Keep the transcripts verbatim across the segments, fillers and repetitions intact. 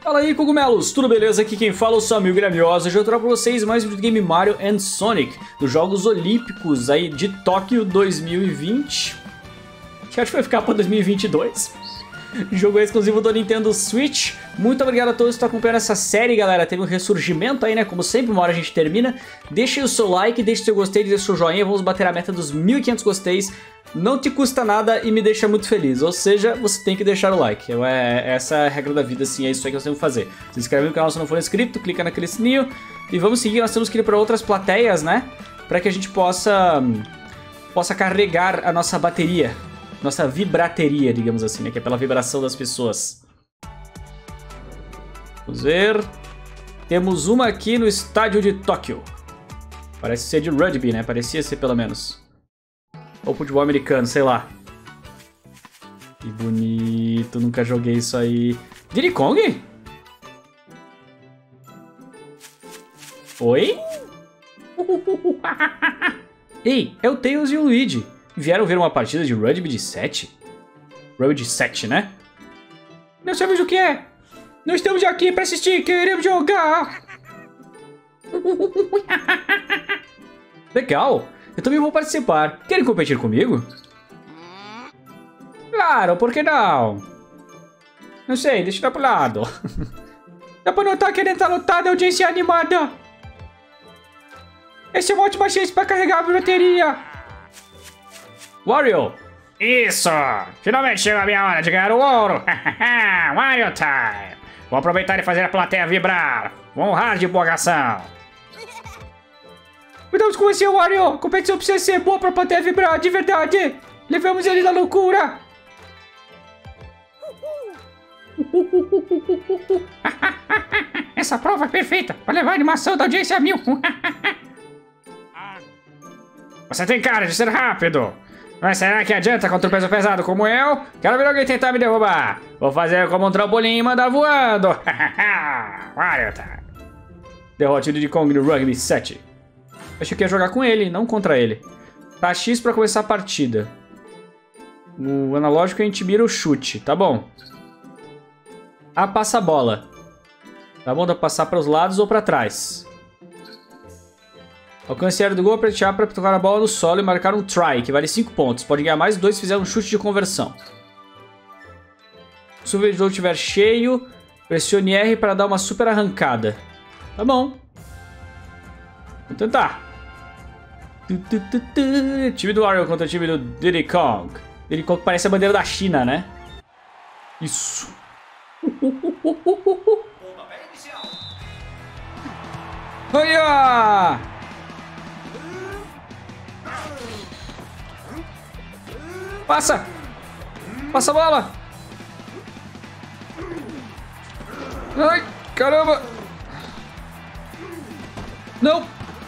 Fala aí, cogumelos, tudo beleza? Aqui quem fala é o seu amigo Gremiosa. Hoje eu trago pra vocês mais um videogame Mario and Sonic, dos Jogos Olímpicos aí de Tóquio dois mil e vinte, que acho que vai ficar pra dois mil e vinte e dois. Jogo exclusivo do Nintendo Switch. Muito obrigado a todos que estão acompanhando essa série, galera. Teve um ressurgimento aí, né? Como sempre, uma hora a gente termina. Deixem o seu like, deixe o seu gostei, deixe o seu joinha. Vamos bater a meta dos mil e quinhentos gosteis. Não te custa nada e me deixa muito feliz. Ou seja, você tem que deixar o like. É, essa é a regra da vida, assim. É isso aí que nós temos que fazer. Se inscreve no canal se não for inscrito, clica naquele sininho. E vamos seguir. Nós temos que ir para outras plateias, né? Para que a gente possa, possa carregar a nossa bateria. Nossa vibrateria, digamos assim, né? Que é pela vibração das pessoas. Vamos ver. Temos uma aqui no estádio de Tóquio. Parece ser de rugby, né? Parecia ser, pelo menos. Ou futebol americano, sei lá. Que bonito, nunca joguei isso aí. Diddy Kong? Oi? Ei, é o Tails e o Luigi. Vieram ver uma partida de rugby de sete? Rugby de sete, né? Não sabemos o que é. Não estamos aqui para assistir, queremos jogar. Legal, eu também vou participar. Querem competir comigo? Claro, por que não? Não sei, deixa eu dar pro lado. Dá pra notar que ele tá lotado, a audiência animada. Essa é uma ótima chance para carregar a bateria. Wario! Isso! Finalmente chegou a minha hora de ganhar o ouro! Wario Time! Vou aproveitar e fazer a plateia vibrar! Vou honrar de empolgação! Cuidado com você, Wario! A competição precisa ser boa pra plateia vibrar, de verdade! Levamos ele na loucura! Essa prova é perfeita para levar a animação da audiência a mil! Você tem cara de ser rápido! Mas será que adianta contra um peso pesado como eu? Quero ver alguém tentar me derrubar. Vou fazer como um trampolim e mandar voando. Wario Time. Derrote o Diddy Kong no Rugby sete. Achei que ia jogar com ele, não contra ele. Tá X pra começar a partida. O analógico a gente mira o chute, tá bom. Ah, passa a bola. Tá bom, dá pra passar para os lados ou pra trás. Alcance a área do gol, apertar para tocar a bola no solo e marcar um try, que vale cinco pontos. Pode ganhar mais dois se fizer um chute de conversão. Se o servidor estiver cheio, pressione R para dar uma super arrancada. Tá bom. Vamos tentar. Time do Wario contra o time do Diddy Kong. Diddy Kong parece a bandeira da China, né? Isso. Olha! Passa! Passa a bola! Ai, caramba! Não!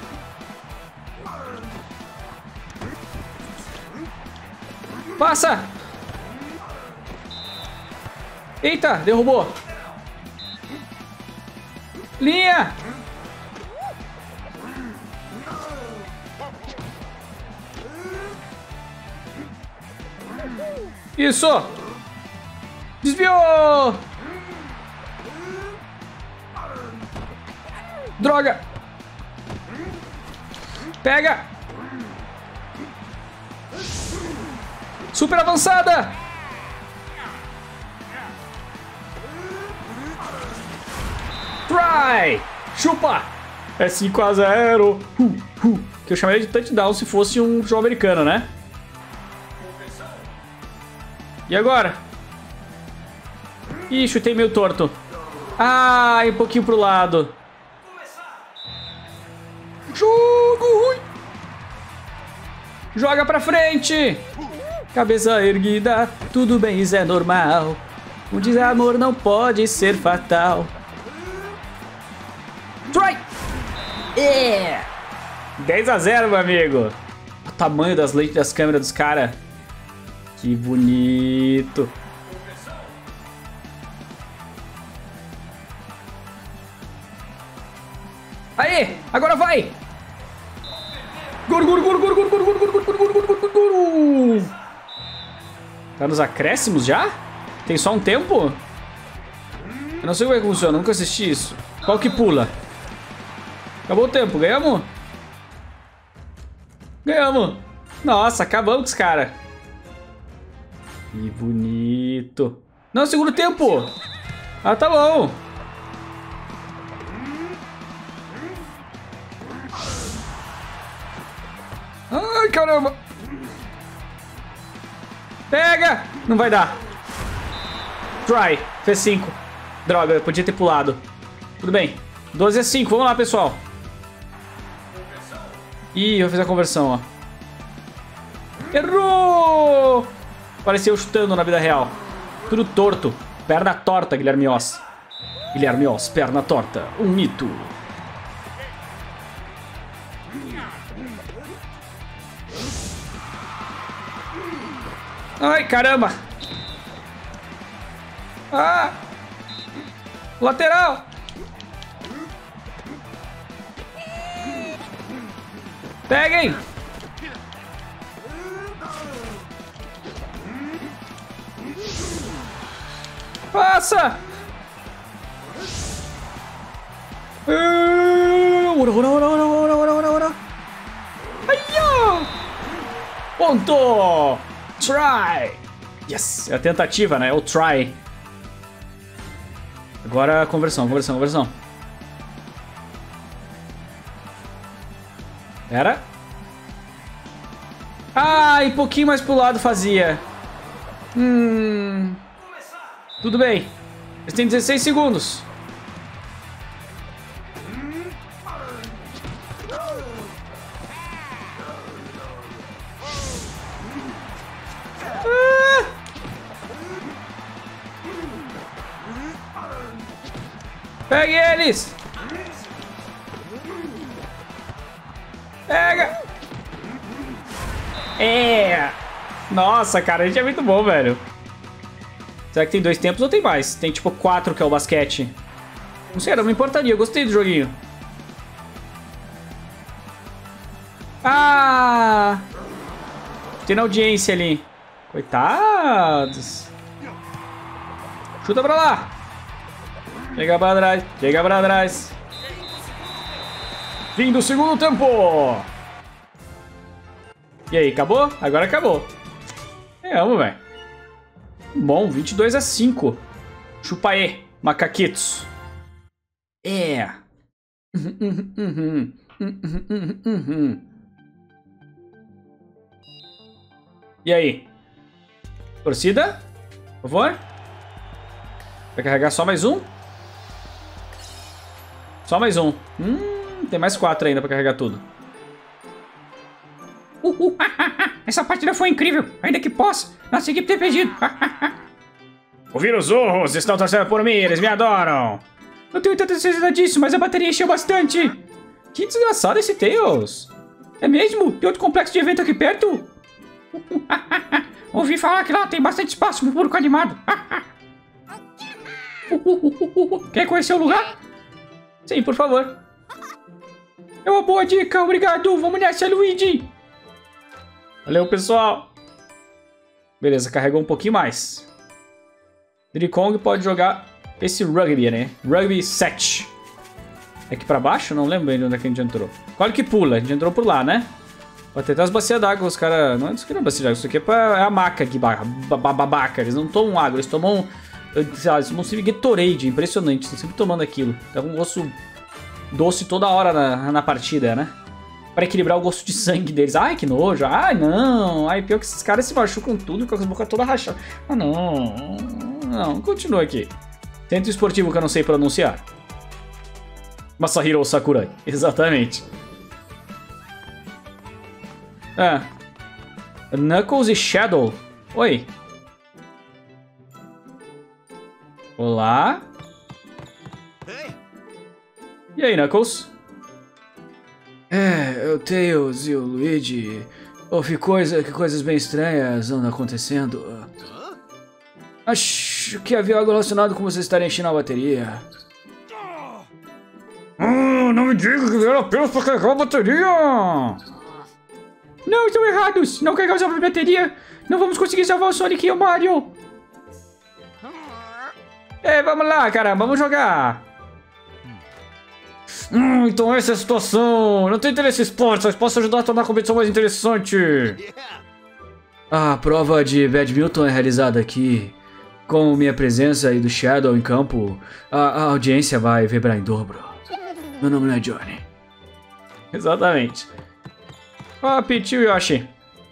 Passa! Eita, derrubou! Linha! Isso! Desviou! Droga! Pega! Super avançada! Try! Chupa! É cinco a zero! Uh, uh. Que eu chamaria de touchdown se fosse um jogo americano, né? E agora? Ih, chutei meio torto. Ah, um pouquinho pro lado. Jogo ruim. Joga pra frente. Cabeça erguida, tudo bem, isso é normal. O desamor não pode ser fatal. Try! Yeah! dez a zero, meu amigo. O tamanho das lentes das câmeras dos caras. Que bonito. Aê, agora vai. Gol, gol, gol, gol, gol, gol, gol, gol, gol, gol, gol, gol, gol. Tá nos acréscimos já? Tem só um tempo? Eu não sei como é que funciona, nunca assisti isso. Qual que pula? Acabou o tempo, ganhamos? Ganhamos! Nossa, acabamos com os caras. Que bonito. Não, segundo tempo! Ah, tá bom. Ai, caramba! Pega! Não vai dar. Try. Fez cinco. Droga, eu podia ter pulado. Tudo bem. doze a cinco. Vamos lá, pessoal. Ih, eu fiz a conversão, ó. Errou! Pareceu chutando na vida real. Tudo torto. Perna torta, Guilherme Oz. Guilherme Oz, perna torta. Um mito. Ai, caramba. Ah! Lateral! Peguem! Passa! Ora, ora, ora, ora, ora, ora, ora, ora. Ai, ó! Ponto! Try! Yes! É a tentativa, né? É o try. Agora, conversão, conversão, conversão. Era? Ah, e um pouquinho mais pro lado fazia. Hum... Tudo bem. Eles têm dezesseis segundos. Ah! Pegue eles! Pega! É! Nossa, cara, a gente é muito bom, velho. Será que tem dois tempos ou tem mais? Tem tipo quatro, que é o basquete. Não sei, não me importaria. Eu gostei do joguinho. Ah! Tem na audiência ali. Coitados. Chuta pra lá. Chega pra trás. Chega pra trás. Fim do segundo tempo. E aí, acabou? Agora acabou. Ganhamos, velho. Bom, vinte e dois a cinco. Chupa aí, macaquitos. É. E aí? Torcida? Por favor? Vai carregar só mais um? Só mais um. Hum, tem mais quatro ainda pra carregar tudo. Uhul. Essa partida foi incrível, ainda que possa. Nossa equipe ter perdido. Ouviram os urros? Estão torcendo por mim, eles me adoram. Não tenho tanta certeza disso, mas a bateria encheu bastante. Que desgraçado esse Tails. É mesmo? Tem outro complexo de evento aqui perto? Ouvi falar que lá tem bastante espaço pro público animado. Quer conhecer o lugar? Sim, por favor. É uma boa dica, obrigado. Vamos nessa, Luigi. Valeu, pessoal. Beleza, carregou um pouquinho mais. Diddy Kong pode jogar esse rugby, né? Rugby sete. É aqui pra baixo? Não lembro bem de onde é que a gente entrou. Claro que pula, a gente entrou por lá, né? Pode ter até as bacias d'água, os caras... Não, isso aqui não é bacia d'água, isso aqui é, pra... é a maca aqui, babaca. Eles não tomam água, eles tomam... Sei lá, eles tomam sempre Gatorade, impressionante. Estão sempre tomando aquilo. Tá com um gosto doce toda hora na, na partida, né? Pra equilibrar o gosto de sangue deles. Ai, que nojo. Ai, não. Ai, pior que esses caras se machucam tudo com as bocas todas rachadas. Ah, não. Não, continua aqui. Centro esportivo que eu não sei pronunciar. Masahiro Sakurai. Exatamente. Ah. Knuckles e Shadow. Oi. Olá. E aí, Knuckles? É, o Tails e o Luigi. Houve coisa, que coisas bem estranhas andam acontecendo. Acho que havia algo relacionado com vocês estarem enchendo a bateria. Oh, não me diga que vieram apenas para carregar a bateria! Não, estão errados! Não carregamos a bateria! Não vamos conseguir salvar o Sonic e o Mario! Ei, vamos lá, caramba, vamos jogar. Hum, então essa é a situação. Não tem interesse em esportes, mas posso ajudar a tornar a competição mais interessante. A prova de badminton é realizada aqui. Com minha presença e do Shadow em campo, a, a audiência vai vibrar em dobro. Meu nome não é Johnny. Exatamente. Ó, oh, Peach e Yoshi.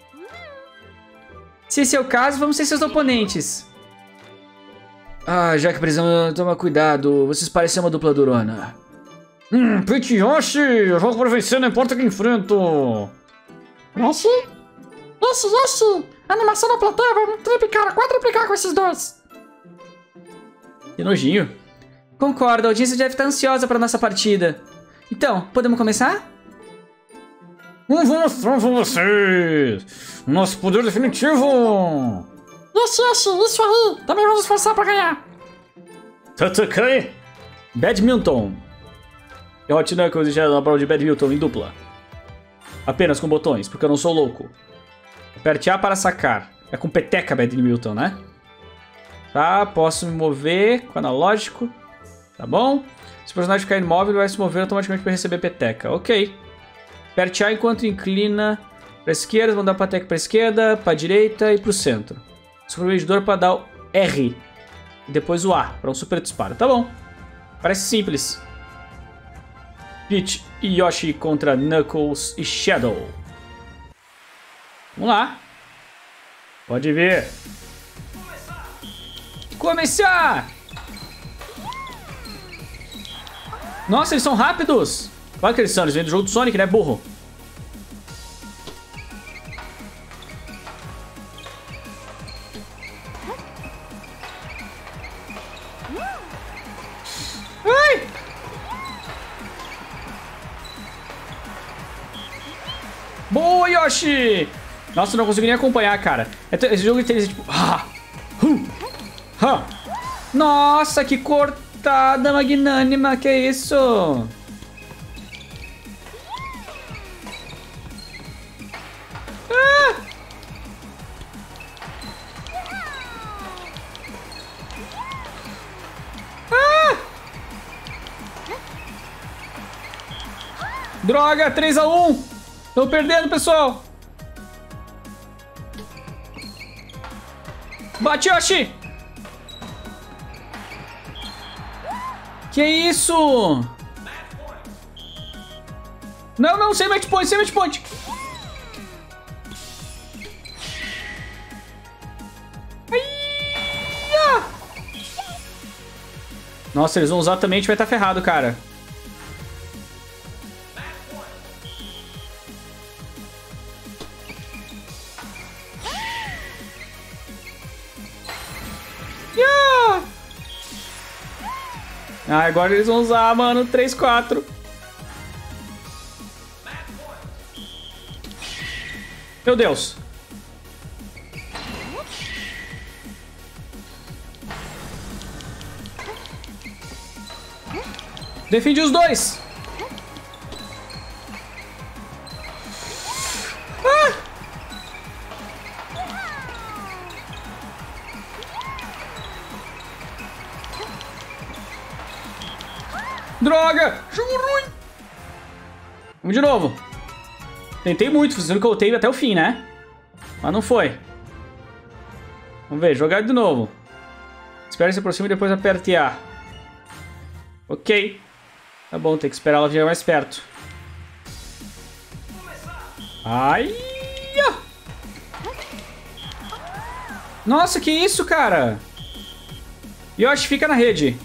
Se esse é o caso, vamos ser seus oponentes. Ah, já que precisamos tomar cuidado, vocês parecem uma dupla durona. Hum, Peach e Yoshi, eu jogo pra vencer, não importa quem enfrento. Yoshi? Yoshi, Yoshi! A animação da plateia vai triplicar, quadruplicar com esses dois. Que nojinho. Concordo, a audiência deve estar ansiosa pra nossa partida. Então, podemos começar? Vamos mostrar pra vocês nosso poder definitivo. Yoshi, Yoshi, isso aí. Também vamos esforçar pra ganhar. Tatakai. Badminton. Eu Hot Knuckles já na prova de badminton em dupla. Apenas com botões, porque eu não sou louco. Aperte A para sacar. É com peteca badminton, né? Tá, posso me mover com analógico. Tá bom. Se o personagem ficar imóvel, ele vai se mover automaticamente para receber peteca. Ok. Aperte A enquanto inclina para a esquerda, mandar a peteca para a esquerda, para a direita e para o centro. Sobre o medidor para dar o R. E depois o A, para um super disparo. Tá bom. Parece simples. Peach e Yoshi contra Knuckles e Shadow. Vamos lá. Pode ver. Começar! Nossa, eles são rápidos! Claro que eles são, eles vêm do jogo do Sonic, né, burro? Ai! Boa, Yoshi! Nossa, eu não consigo nem acompanhar, cara. Esse jogo tem tipo... Ah! Hum! Ah! Nossa, que cortada magnânima, que é isso? Ah! Ah! Droga, três a um! Tô perdendo, pessoal! Bate, Yoshi! Que isso? Não, não, sem match point, sem match point. Ai, nossa, eles vão usar também, a gente vai estar ferrado, cara. Ah, agora eles vão usar, mano, três, quatro. Meu Deus. Defende os dois. Ah! Droga! Jogo ruim! Vamos de novo. Tentei muito, fazendo que eu voltei até o fim, né? Mas não foi. Vamos ver, jogar de novo. Espera se aproxima e depois aperte A. Ok. Tá bom, tem que esperar ela chegar mais perto. Ai! Nossa, que isso, cara? Yoshi, fica na rede.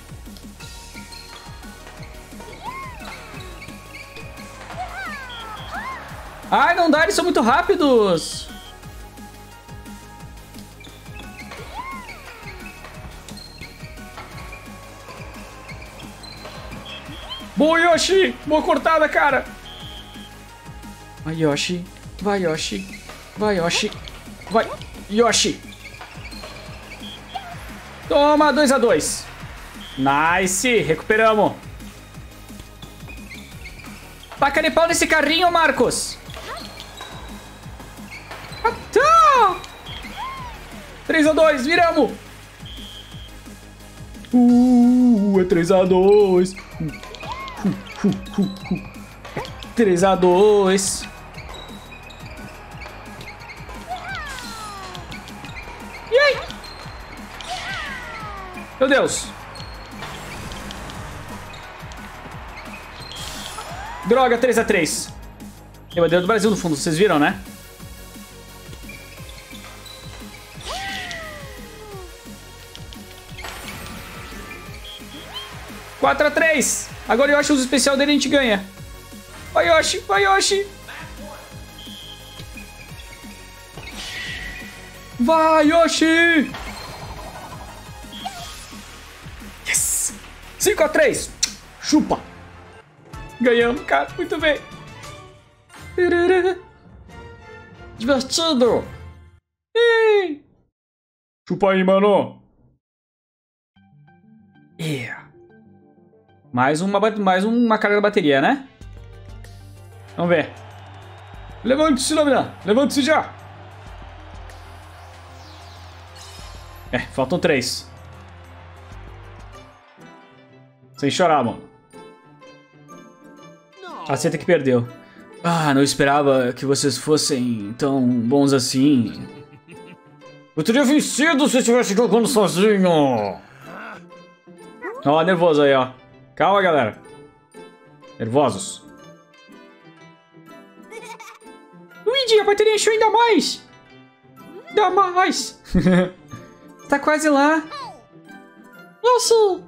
Ai, não dá, eles são muito rápidos. Boa, Yoshi! Boa cortada, cara! Vai, Yoshi. Vai, Yoshi. Vai, Yoshi. Vai, Yoshi. Toma, dois a dois. Nice, recuperamos. Taca de pau nesse carrinho, Marcos. três a dois, viramos. Uh, é três a dois. Uh, uh, uh, uh, uh. É três a dois. E aí? Meu Deus. Droga, três a três. Tem a bandeira do Brasil no fundo, vocês viram, né? quatro a três. Agora o Yoshi usa o especial dele e a gente ganha. Vai, Yoshi. Vai, Yoshi. Vai, Yoshi. Yes. cinco a três. Chupa. Ganhamos, cara. Muito bem. Divertido. Ih. Chupa aí, mano. Yeah. Mais uma, mais uma carga da bateria, né? Vamos ver. Levante-se, Lamina. Levante-se já. É, faltam três. Sem chorar, mano. Aceita que perdeu. Ah, não esperava que vocês fossem tão bons assim. Eu teria vencido se eu estivesse jogando sozinho. Ó, nervoso aí, ó. Calma, galera. Nervosos. Luigi, a bateria encheu ainda mais. Ainda mais. Tá quase lá. Nossa.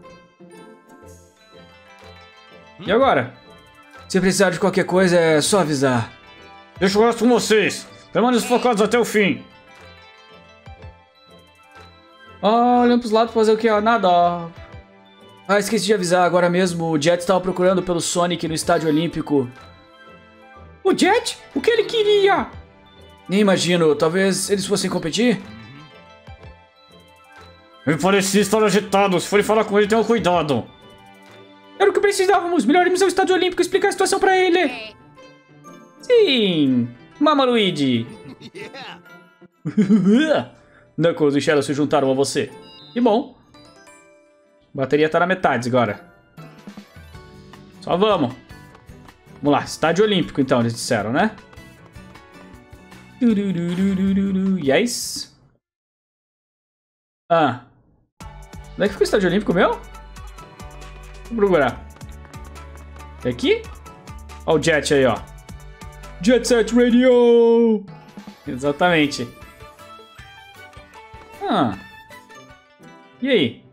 E agora? Se precisar de qualquer coisa, é só avisar. Deixa o resto com vocês. Permaneçam focados até o fim. Oh, olhando pros lados pra fazer o que? Nada, ó. Ah, esqueci de avisar, agora mesmo o Jet estava procurando pelo Sonic no Estádio Olímpico. O Jet? O que ele queria? Nem imagino, talvez eles fossem competir? Me parecia estar agitado, se forem falar com ele, tenham cuidado. Era o que precisávamos, melhor irmos ao Estádio Olímpico e explicar a situação pra ele. Sim, Mama Luigi. Knuckles e Shadow se juntaram a você. Que bom. A bateria tá na metade agora. Só vamos. Vamos lá, Estádio Olímpico então, eles disseram, né? Yes. Ah. Onde é que ficou o Estádio Olímpico meu? Vou procurar. É aqui? Ó o Jet aí, ó. Jet Set Radio! Exatamente. Ah. E aí?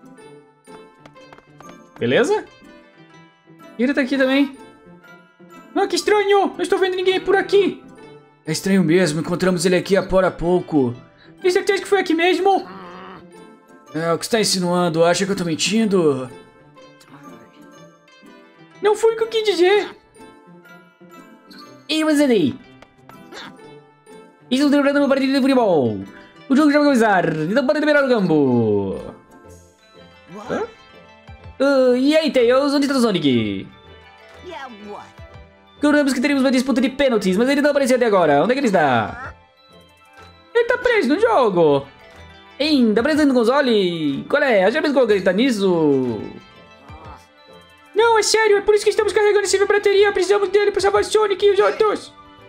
Beleza? E ele tá aqui também. Ah, que estranho! Não estou vendo ninguém por aqui. É estranho mesmo, encontramos ele aqui há pouco. Tem certeza que foi aqui mesmo? É, o que está insinuando? Acha que eu tô mentindo? Não foi o que eu quis dizer. E você aí? Estou celebrando uma partida de futebol. O jogo já vai começar. Então pode liberar o campo. Hã? Uh, e aí, Tails, onde está o Sonic? Juramos que teríamos uma disputa de pênaltis, mas ele não apareceu até agora. Onde é que ele está? Ele tá preso no jogo. Ainda preso no console? Qual é? Já mesmo acreditar nisso? Não, é sério, é por isso que estamos carregando esse bateria. Precisamos dele para salvar o Sonic e os outros.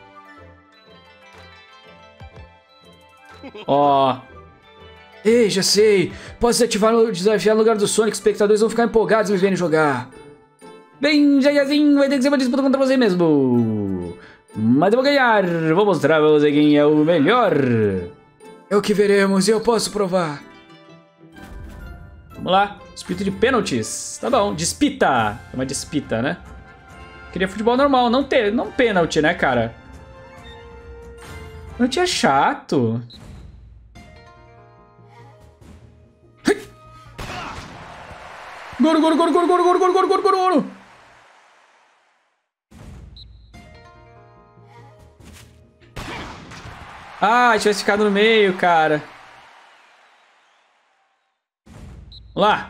Ó. Oh. Ei, já sei. Posso desativar o desafiar no lugar do Sonic. Os espectadores vão ficar empolgados me verem jogar. Bem, já assim, vai ter que ser uma disputa contra você mesmo. Mas eu vou ganhar. Vou mostrar pra você quem é o melhor. É o que veremos e eu posso provar. Vamos lá. Disputa de pênaltis. Tá bom. Despita. É uma despita, né? Queria futebol normal. Não ter, não pênalti, né, cara? Pênalti é chato. Goro, goro, goro, goro, goro, goro, goro, goro, goro, goro, goro. Ah, tivesse ficado no meio, cara. Vamos lá.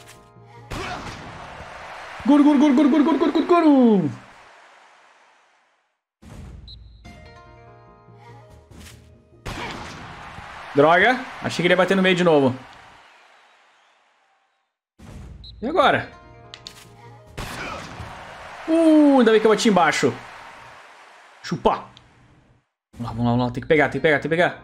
Goro, goro, goro, goro, goro, goro, goro, goro, goro. Droga. Achei que ele ia bater no meio de novo. E agora? Uh, ainda bem que eu bati embaixo. Chupa. Vamos lá, vamos lá, vamos lá. Tem que pegar, tem que pegar, tem que pegar.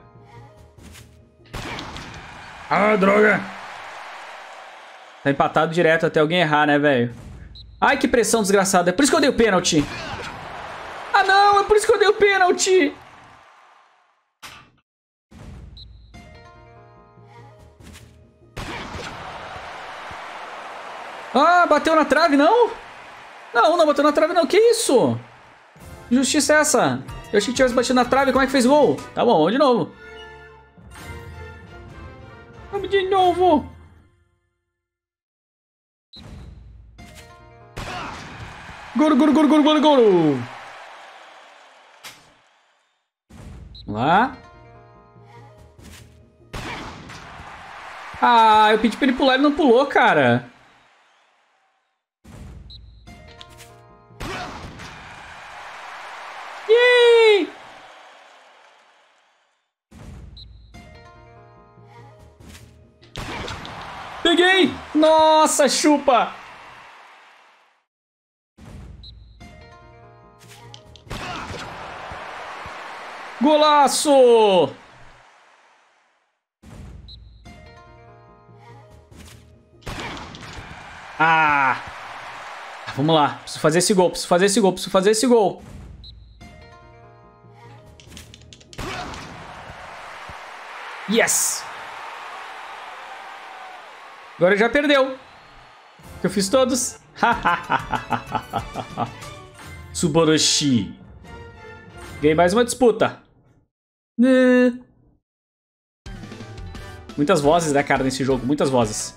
Ah, droga. Tá empatado direto até alguém errar, né, velho? Ai, que pressão desgraçada. É por isso que eu dei o pênalti. Ah, não. É por isso que eu dei o pênalti. Ah, bateu na trave, não? Não, não bateu na trave, não. Que isso? Que justiça é essa? Eu achei que tivesse batido na trave. Como é que fez gol? Tá bom, vamos de novo. Vamos de novo. Gol, gol, gol, gol, gol, gol. Vamos lá. Ah, eu pedi pra ele pular, ele não pulou, cara. Yay! Peguei! Nossa, chupa! Golaço! Ah! Vamos lá, preciso fazer esse gol, preciso fazer esse gol, preciso fazer esse gol. Yes! Agora já perdeu. Eu fiz todos. Suboroshi. Ganhei mais uma disputa. Muitas vozes, né, cara, nesse jogo. Muitas vozes.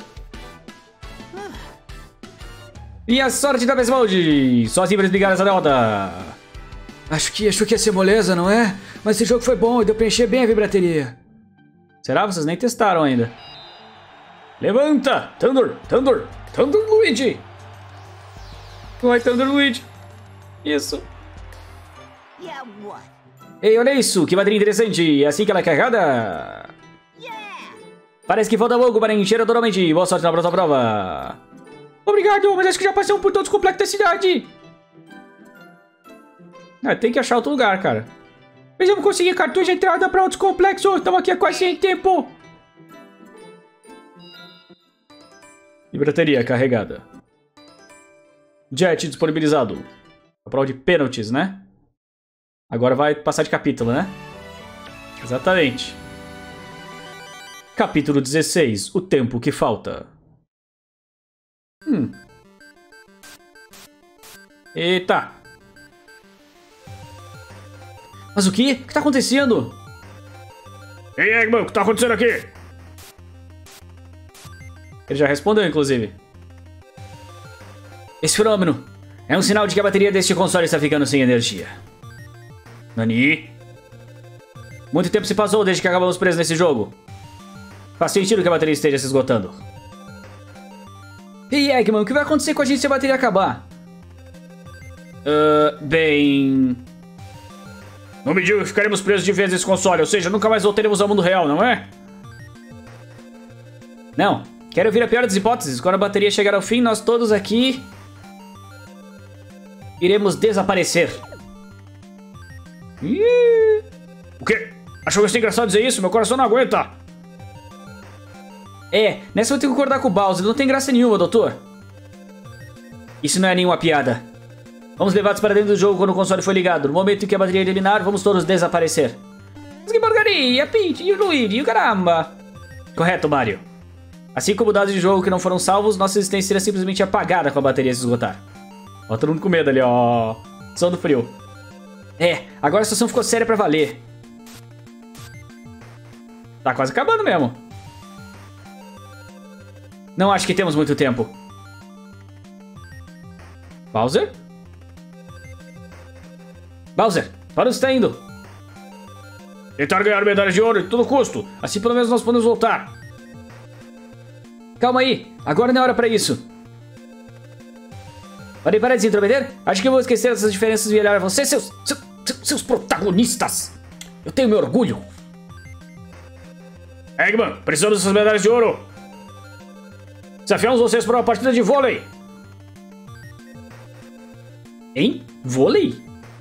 E a sorte da Besmaldi. Sozinho para desligar essa derrota. Acho que, acho que ia ser moleza, não é? Mas esse jogo foi bom e deu pra encher bem a vibrateria. Será? Vocês nem testaram ainda. Levanta! Thunder! Thunder! Thunder Luigi! Vai, Thunder Luigi! Isso! Yeah, what? Ei, olha isso! Que bateria interessante! É assim que ela é carregada? Yeah! Parece que falta pouco para encher totalmente. Boa sorte na próxima prova! Obrigado, mas acho que já passamos por todos os complexos da cidade! Ah, tem que achar outro lugar, cara. Mas eu não consegui cartões de entrada para outros complexos. Estamos aqui há quase sem tempo. Vibrateria carregada. Jet disponibilizado. A prova de pênaltis, né? Agora vai passar de capítulo, né? Exatamente. Capítulo dezesseis. O tempo que falta. Hum. Eita. Mas o quê? O que tá acontecendo? Ei, Eggman, o que tá acontecendo aqui? Ele já respondeu, inclusive. Esse fenômeno é um sinal de que a bateria deste console está ficando sem energia. Nani? Muito tempo se passou desde que acabamos presos nesse jogo. Faz sentido que a bateria esteja se esgotando. Ei, Eggman, o que vai acontecer com a gente se a bateria acabar? Uh, bem... Não me diga que ficaremos presos de vez nesse console, ou seja, nunca mais voltaremos ao mundo real, não é? Não. Quero ouvir a pior das hipóteses. Quando a bateria chegar ao fim, nós todos aqui... iremos desaparecer. Ih. O quê? Achou que ia ser engraçado dizer isso? Meu coração não aguenta. É, nessa eu vou ter que concordar com o Bowser. Não tem graça nenhuma, doutor. Isso não é nenhuma piada. Vamos levados para dentro do jogo quando o console for ligado. No momento em que a bateria eliminar, vamos todos desaparecer. Mas que porcaria! Peach e o Luigi, caramba! Correto, Mario. Assim como dados de jogo que não foram salvos, nossa existência será simplesmente apagada com a bateria se esgotar. Ó, todo mundo com medo ali, ó. Som do frio. É, agora a situação ficou séria pra valer. Tá quase acabando mesmo. Não acho que temos muito tempo. Bowser? Bowser, para onde você está indo? Tentar ganhar medalhas de ouro de todo custo. Assim pelo menos nós podemos voltar. Calma aí, agora não é hora pra isso. Podem parar de se intrometer? Acho que eu vou esquecer essas diferenças e olhar a vocês, seus, seus, seus protagonistas. Eu tenho meu orgulho. Eggman, precisamos dessas medalhas de ouro. Desafiamos vocês para uma partida de vôlei. Hein? Vôlei?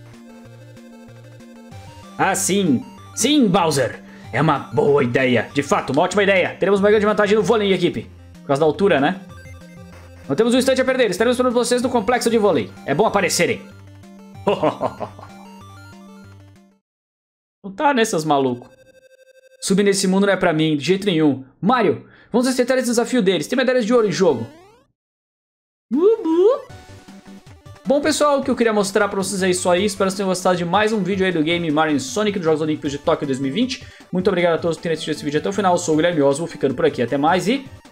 Ah, sim. Sim, Bowser. É uma boa ideia. De fato, uma ótima ideia. Teremos uma grande vantagem no vôlei, equipe. Por causa da altura, né? Não temos um instante a perder. Estaremos esperando vocês no complexo de vôlei. É bom aparecerem. Não tá, né, seus malucos? Subir nesse mundo não é pra mim, de jeito nenhum. Mario, vamos aceitar esse desafio deles. Tem medalhas de ouro em jogo. Bubu. Bom, pessoal, o que eu queria mostrar pra vocês é isso aí. Espero que vocês tenham gostado de mais um vídeo aí do game Mario and Sonic dos Jogos Olímpicos de Tóquio dois mil e vinte. Muito obrigado a todos por terem assistido esse vídeo até o final. Eu sou o Guilherme Osmo, ficando por aqui. Até mais e...